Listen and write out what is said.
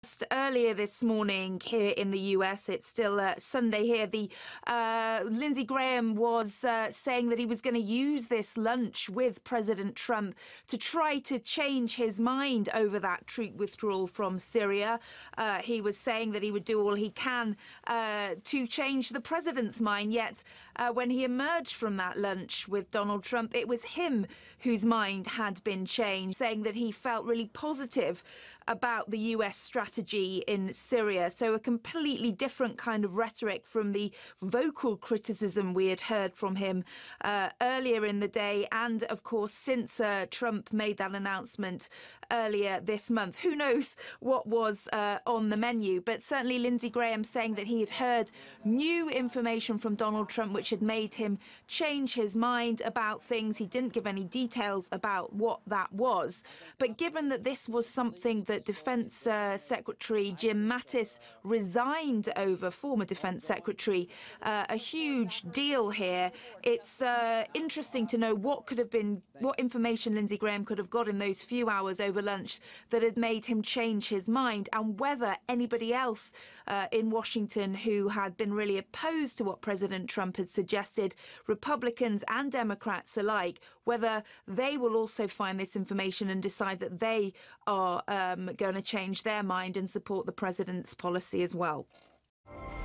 Earlier this morning here in the US, it's still Sunday here, Lindsey Graham was saying that he was going to use this lunch with President Trump to try to change his mind over that troop withdrawal from Syria. He was saying that he would do all he can to change the president's mind, yet when he emerged from that lunch with Donald Trump, it was him whose mind had been changed, saying that he felt really positive about the US strategy in Syria. So a completely different kind of rhetoric from the vocal criticism we had heard from him earlier in the day. And of course, since Trump made that announcement earlier this month, who knows what was on the menu. But certainly Lindsey Graham saying that he had heard new information from Donald Trump, which had made him change his mind about things. He didn't give any details about what that was. But given that this was something that Defence Secretary Jim Mattis resigned over, former Defence Secretary, a huge deal here. It's interesting to know what information Lindsey Graham could have got in those few hours over lunch that had made him change his mind, and whether anybody else in Washington who had been really opposed to what President Trump had suggested, Republicans and Democrats alike, whether they will also find this information and decide that they are going to change their mind and support the president's policy as well.